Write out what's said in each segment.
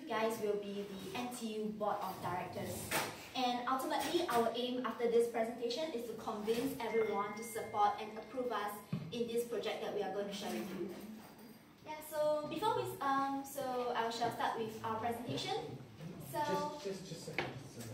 guys will be the NTU Board of Directors. And ultimately, our aim after this presentation is to convince everyone to support and approve us in this project that we are going to share with you. Yeah, so before we, so I shall start with our presentation. So just a second.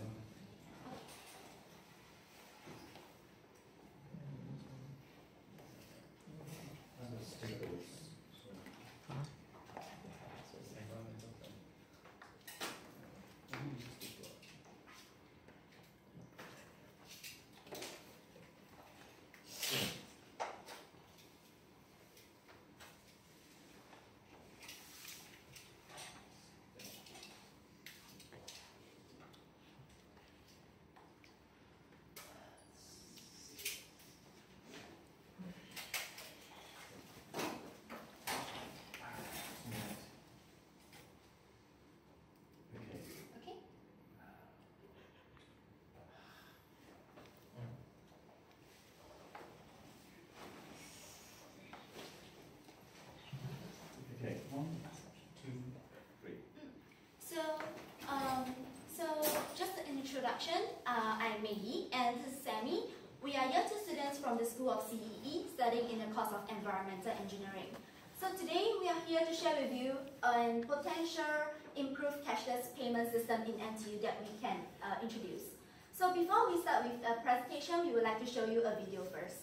Just an introduction, I'm Maggie and this is Sammy. We are year 2 students from the School of CEE studying in the course of Environmental Engineering. So today we are here to share with you a potential improved cashless payment system in NTU that we can introduce. So before we start with the presentation, we would like to show you a video first.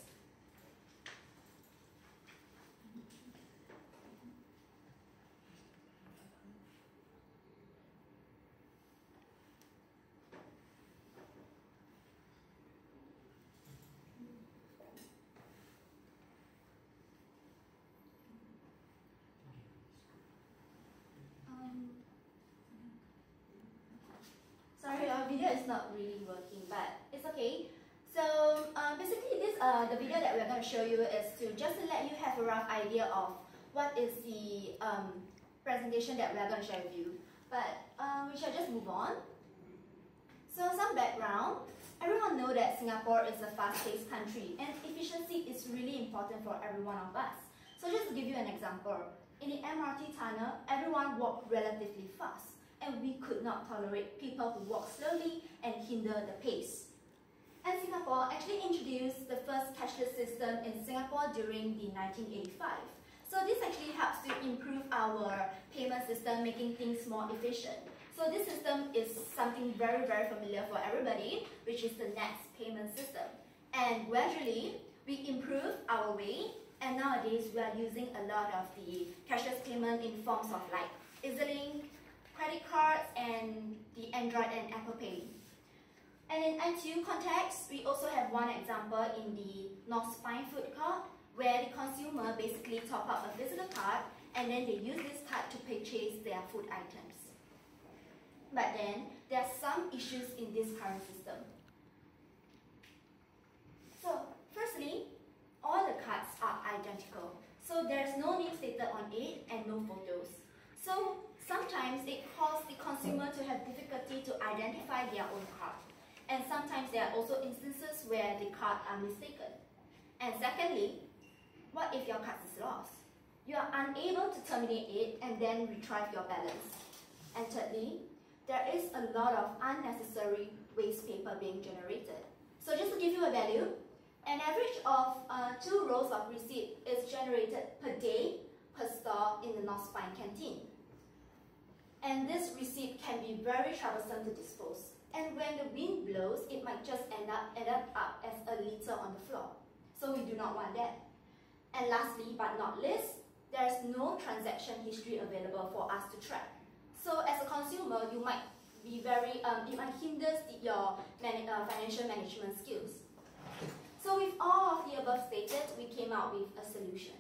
Sorry, our video is not really working, but it's okay. So basically the video that we're going to show you is to just let you have a rough idea of what is the presentation that we're going to share with you. But we shall just move on. So some background. Everyone knows that Singapore is a fast-paced country and efficiency is really important for every one of us. So just to give you an example, in the MRT tunnel, everyone walked relatively fast. And we could not tolerate people who walk slowly and hinder the pace. And Singapore actually introduced the first cashless system in Singapore during the 1985. So this actually helps to improve our payment system, making things more efficient. So this system is something very, very familiar for everybody, which is the NETS payment system. And gradually, we improve our way, and nowadays we are using a lot of the cashless payment in forms of like EZ-Link, credit cards, and the Android and Apple Pay. And in NTU context, we also have one example in the North Spine food court, where the consumer basically top up a physical card and then they use this card to purchase their food items. But then, there are some issues in this current system. So, firstly, all the cards are identical. So there's no name stated on it and no photos. So sometimes it causes the consumer to have difficulty to identify their own card. And sometimes there are also instances where the cards are mistaken. And secondly, what if your card is lost? You are unable to terminate it and then retrieve your balance. And thirdly, there is a lot of unnecessary waste paper being generated. So just to give you a value, an average of 2 rolls of receipt is generated per day per store in the North Spine canteen. And this receipt can be very troublesome to dispose. And when the wind blows, it might just end up as a litter on the floor. So we do not want that. And lastly, but not least, there is no transaction history available for us to track. So as a consumer, you might be very, it might hinder your financial management skills. So with all of the above stated, we came out with a solution.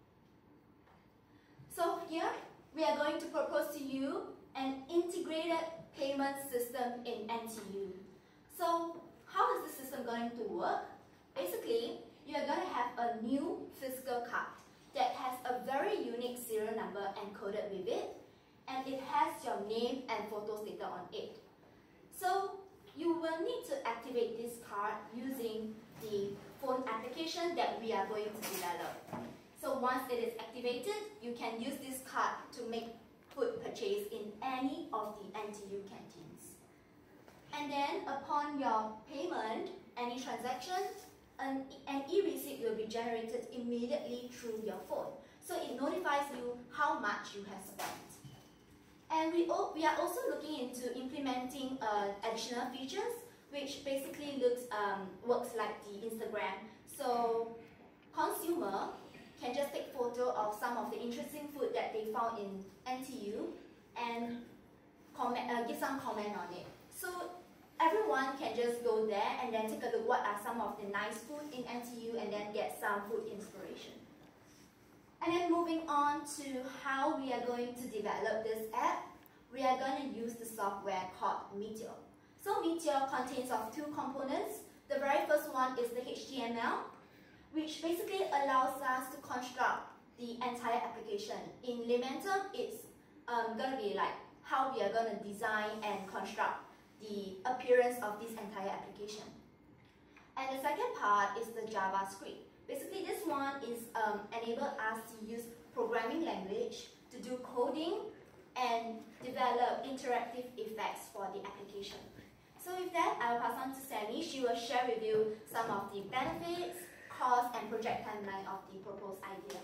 So here, we are going to propose to you an integrated payment system in NTU. So how is the system going to work? Basically, you are going to have a new physical card that has a very unique serial number encoded with it, and it has your name and photo stated on it. So you will need to activate this card using the phone application that we are going to develop. So once it is activated, you can use this card to make food purchased in any of the NTU canteens. And then upon your payment, any transaction, an e-receipt will be generated immediately through your phone. So it notifies you how much you have spent. And we are also looking into implementing additional features, which basically works like the Instagram. So consumer can just take photo of some of the interesting food that they found in NTU and give some comment on it. So everyone can just go there and then take a look what are some of the nice food in NTU and then get some food inspiration. And then moving on to how we are going to develop this app, we are going to use the software called Meteor. So Meteor contains of two components. The very first one is the HTML, which basically allows us to construct the entire application. In Elementor, it's going to be like how we are going to design and construct the appearance of this entire application. And the second part is the JavaScript. Basically, this one is enable us to use programming language to do coding and develop interactive effects for the application. So with that, I will pass on to Sammy. She will share with you some of the benefits, cost, and project timeline of the proposed idea.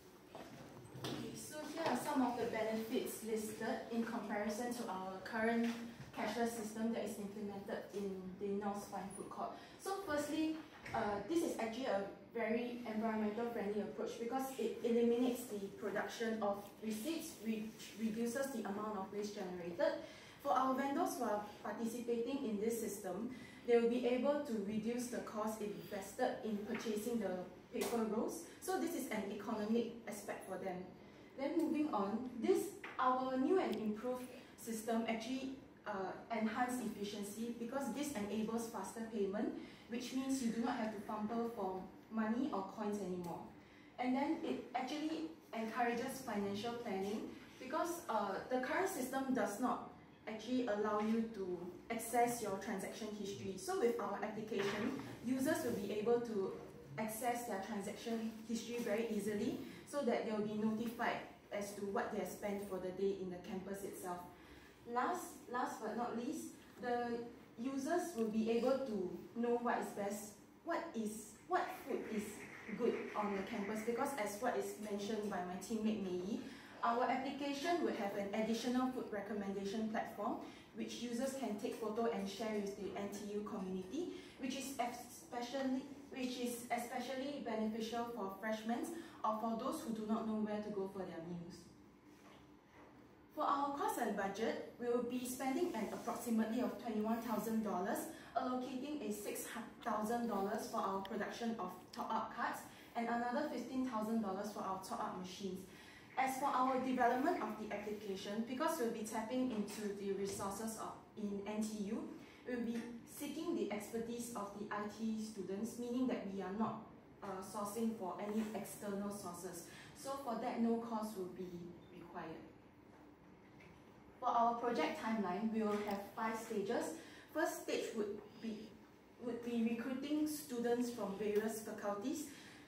Okay, so here are some of the benefits listed in comparison to our current cashless system that is implemented in the North Spine Food Court. So firstly, this is actually a very environmental friendly approach because it eliminates the production of receipts, which reduces the amount of waste generated. For our vendors who are participating in this system, they will be able to reduce the cost invested in purchasing the paper rolls. So this is an economic aspect for them. Then moving on, our new and improved system actually enhance efficiency because this enables faster payment, which means you do not have to fumble for money or coins anymore. And then it actually encourages financial planning because the current system does not actually allow you to access your transaction history. So with our application, users will be able to access their transaction history very easily so that they will be notified as to what they have spent for the day in the campus itself. Last but not least, the users will be able to know what is best, what food is good on the campus, because as what is mentioned by my teammate Mei, our application will have an additional food recommendation platform which users can take photo and share with the NTU community, which is especially beneficial for freshmen or for those who do not know where to go for their meals. For our cost and budget, we will be spending an approximately of $21,000, allocating a $6,000 for our production of top-up cards and another $15,000 for our top-up machines. As for our development of the application, because we'll be tapping into the resources in NTU, we'll be seeking the expertise of the IT students, meaning that we are not sourcing for any external sources. So for that, no cost will be required. For our project timeline, we will have 5 stages. First stage would be recruiting students from various faculties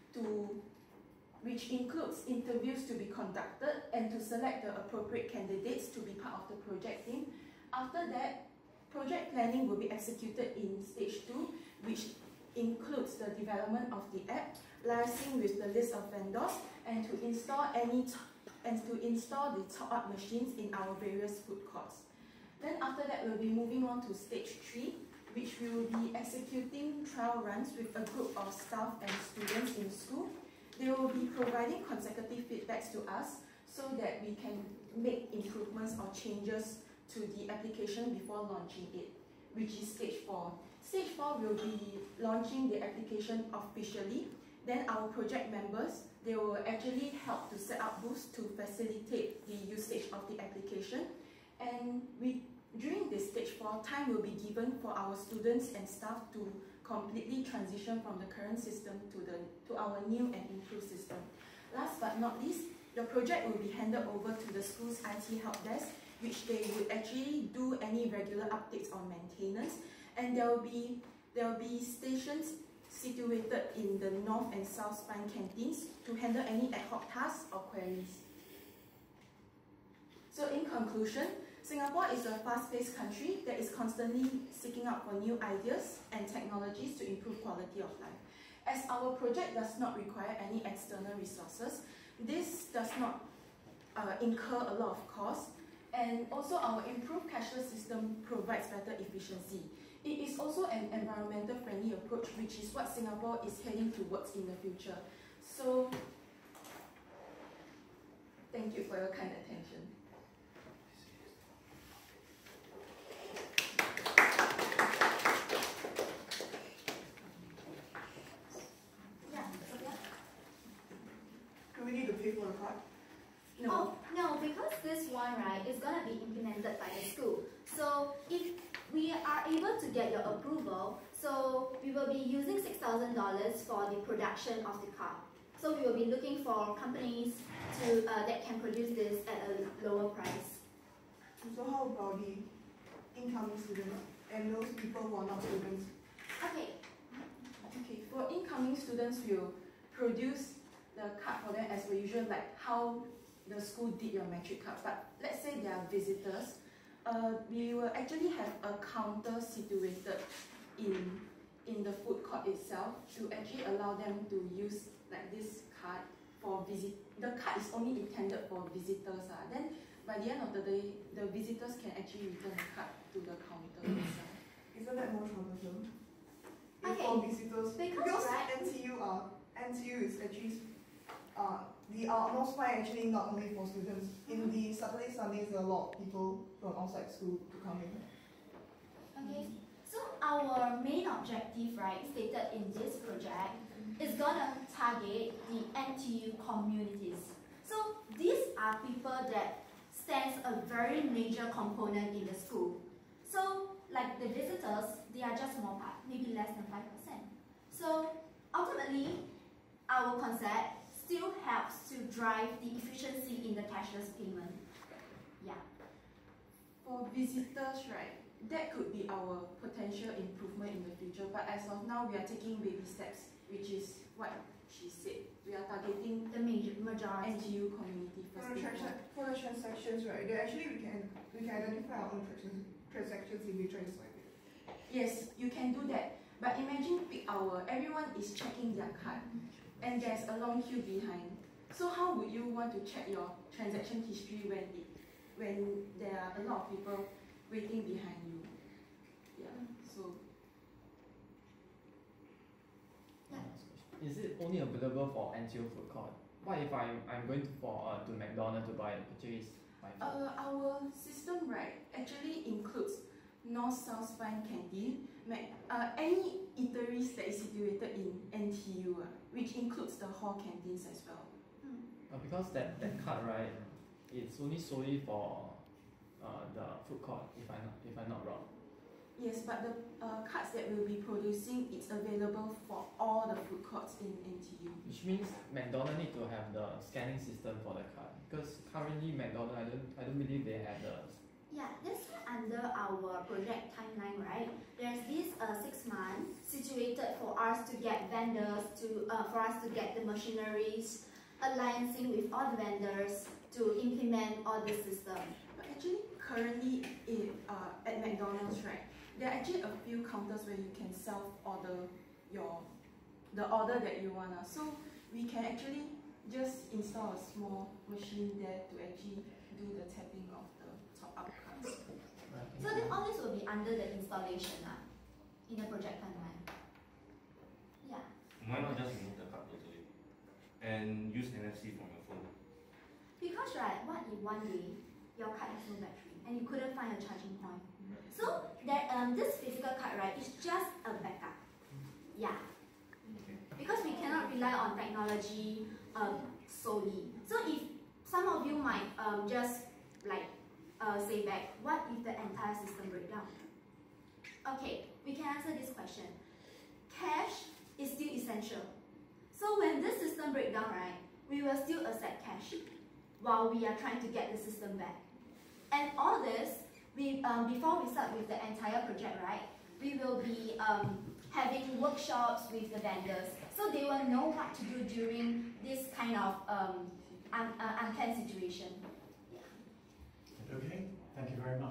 which includes interviews to be conducted and to select the appropriate candidates to be part of the project team. After that, project planning will be executed in stage 2, which includes the development of the app, liaising with the list of vendors, and to install the top-up machines in our various food courts. Then after that, we'll be moving on to stage 3, which we will be executing trial runs with a group of staff and students in school. They will be providing consecutive feedbacks to us so that we can make improvements or changes to the application before launching it, which is stage 4. Stage 4 will be launching the application officially. Then our project members, they will actually help to set up booths to facilitate the usage of the application. And during this stage 4, time will be given for our students and staff to completely transition from the current system to our new and improved system. Last but not least, the project will be handed over to the school's IT help desk, which they would actually do any regular updates on maintenance, and there will be stations situated in the North and South Spine canteens to handle any ad hoc tasks or queries. So in conclusion, Singapore is a fast-paced country that is constantly seeking out for new ideas and technologies to improve quality of life. As our project does not require any external resources, this does not incur a lot of cost, and also our improved cashless system provides better efficiency. It is also an environmental friendly approach, which is what Singapore is heading towards in the future. So, thank you for your kind attention. Do we need to pay for the card? No. Oh, no, because this one, right, is going to be implemented by the school. So if we are able to get your approval, so we will be using $6,000 for the production of the card. So we will be looking for companies to that can produce this at a lower price. So how about the incoming students and those people who are not students? Okay. Okay, for incoming students, we'll produce the card for them as per usual, like how the school did your metric card. But let's say they are visitors, we will actually have a counter situated in the food court itself to actually allow them to use like this card for visit. The card is only intended for visitors. Then by the end of the day, the visitors can actually return the card to the counter itself. Isn't that more troublesome? Okay, For visitors, because right, NTU is actually the most fine actually not only for students. In the Saturday, Sundays, there are a lot of people from outside school to come in. okay. So our main objective, right, stated in this project, is gonna target the NTU communities. So these are people that stands a very major component in the school. So like the visitors, they are just small part, maybe less than 5%. So ultimately, our concept still helps to drive the efficiency in the cashless payment. Yeah. For visitors, right, that could be our potential improvement in the future. But as of now, we are taking baby steps, which is what she said. We are targeting The majority. NTU community first. For the transactions, right, they actually we can identify our own transactions if we try to swipe it. Yes, you can do that. But imagine peak hour, everyone is checking their card, and there's a long queue behind. So how would you want to check your transaction history when there are a lot of people waiting behind you? Yeah. So Is it only available for NTU food court? What if I'm going to McDonald's to buy purchase my food? our system, right, actually includes North South Spine Canteen, any eateries that is situated in NTU, which includes the hall canteens as well. Because that card, right, it's only solely for the food court, if I'm not wrong. Yes, but the cards that we'll be producing, it's available for all the food courts in NTU. Which means McDonald's need to have the scanning system for the card. Because currently McDonald's, I don't believe they have the. Yeah, that's under our project timeline, right? There's this 6 months situated for us to get vendors, for us to get the machineries, alliancing with all the vendors to implement all the system. But actually, currently at McDonald's, right, there are actually a few counters where you can self-order the order that you want. So we can actually just install a small machine there to actually do the tapping of the top-up cards. So then all this will be under the installation in the project timeline. Yeah. Why not just remove the card totally and use NFC from your phone? Because right, what if one day your card has no battery and you couldn't find a charging point? So that this physical card, right, is just a backup. Yeah. Because we cannot rely on technology solely. So if some of you might just like say back, what if the entire system breaks down? Okay, we can answer this question. Cash is still essential. So when this system breaks down, right, we will still accept cash while we are trying to get the system back. And all this, before we start with the entire project, right, we will be having workshops with the vendors, so they will know what to do during this kind of unplanned situation. Yeah. Thank you very much.